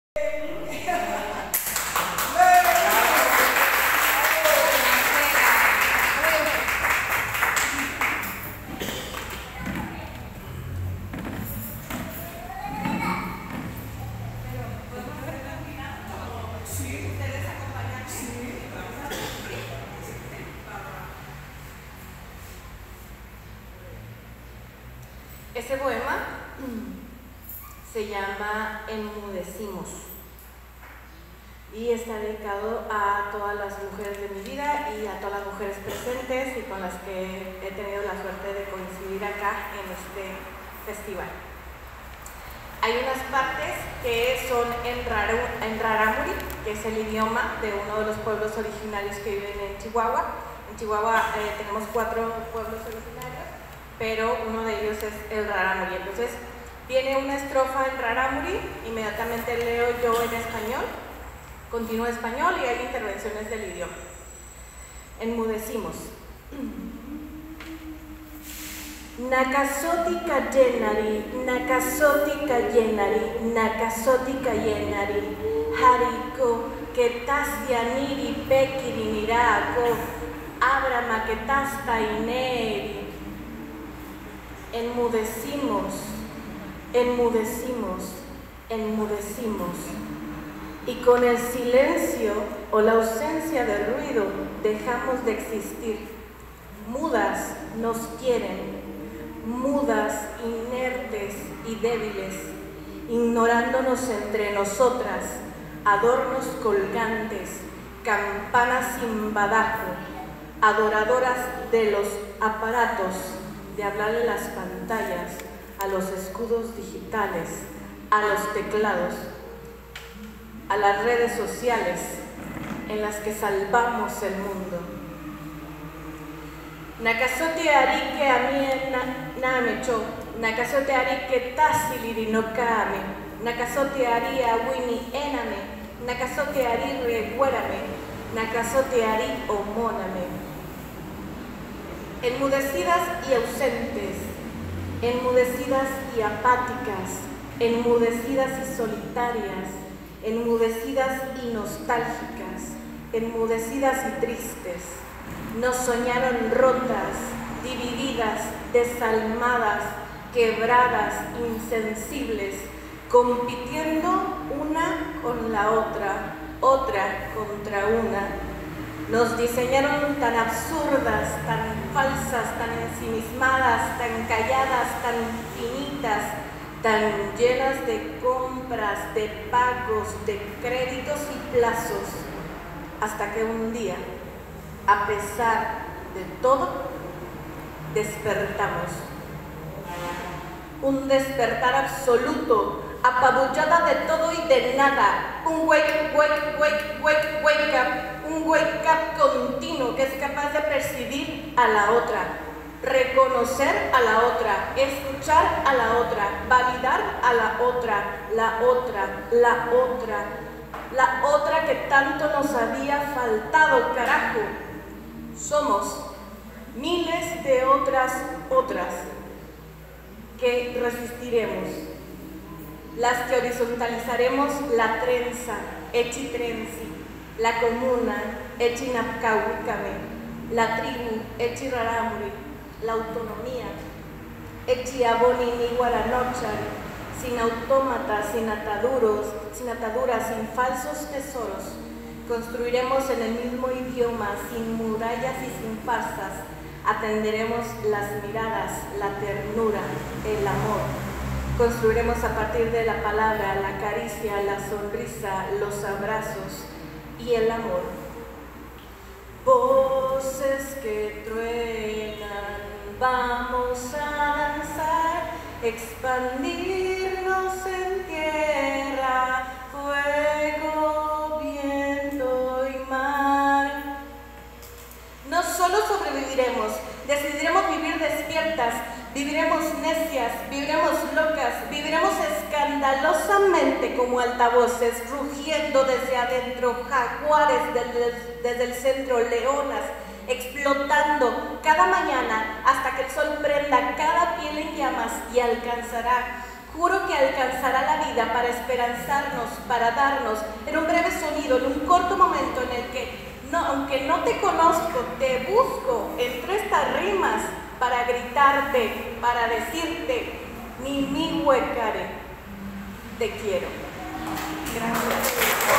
Ese poema se llama Enmudecimos y está dedicado a todas las mujeres de mi vida y a todas las mujeres presentes y con las que he tenido la suerte de coincidir acá en este festival. Hay unas partes que son en Rarámuri, que es el idioma de uno de los pueblos originarios que viven en Chihuahua. En Chihuahua tenemos 4 pueblos originarios, pero uno de ellos es el Rarámuri. Entonces, tiene una estrofa en Rarámuri, inmediatamente leo yo en español, continúo en español y hay intervenciones del idioma. Enmudecimos. Nakasoti kayenari, nakasoti kayenari, nakasoti kayenari, hariko, ketasianiri, pekiri nirako, abrama ketasta ineri. Enmudecimos, enmudecimos, enmudecimos. Y con el silencio o la ausencia de ruido dejamos de existir. Mudas nos quieren, mudas, inertes y débiles, ignorándonos entre nosotras, adornos colgantes, campanas sin badajo, adoradoras de los aparatos, de hablarle las pantallas, a los escudos digitales, a los teclados, a las redes sociales en las que salvamos el mundo. Nakasote ari que a mí namecho, nakasote ari que tasiliri no kame, nakasote ari a wini ename, nakasote ari reguérame, nakasote ari omóname. Enmudecidas y ausentes, enmudecidas y apáticas, enmudecidas y solitarias, enmudecidas y nostálgicas, enmudecidas y tristes. Nos soñaron rotas, divididas, desalmadas, quebradas, insensibles, compitiendo una con la otra, otra contra una. Nos diseñaron tan absurdas, tan falsas, tan ensimismadas, tan calladas, tan finitas, tan llenas de compras, de pagos, de créditos y plazos, hasta que un día, a pesar de todo, despertamos. Un despertar absoluto, apabullada de todo y de nada. Un wake up, un wake up continuo que es capaz de percibir a la otra, reconocer a la otra, escuchar a la otra, validar a la otra, la otra, la otra, la otra que tanto nos había faltado, carajo. Somos miles de otras que resistiremos, las que horizontalizaremos la trenza, echitrensi, la comuna, echinapcahuicame, la tribu, echiraramuri, la autonomía, echiabonini guaranochari, sin autómatas, sin ataduras, sin falsos tesoros. Construiremos en el mismo idioma, sin murallas y sin farsas. Atenderemos las miradas, la ternura, el amor. Construiremos a partir de la palabra, la caricia, la sonrisa, los abrazos y el amor. Voces que truenan, vamos a danzar, expandirnos en tierra, fuego, viento y mar. No solo sobreviviremos, decidiremos vivir despiertas, viviremos necias, viviremos locas, viviremos escandalosamente como altavoces, rugiendo desde adentro, jaguares desde el centro, leonas, explotando cada mañana hasta que el sol prenda cada piel en llamas y alcanzará Juro que alcanzará la vida para esperanzarnos, para darnos, en un breve sonido, en un corto momento en el que, aunque no te conozco, te busco entre estas rimas para gritarte, para decirte, mi huecare, te quiero. Gracias.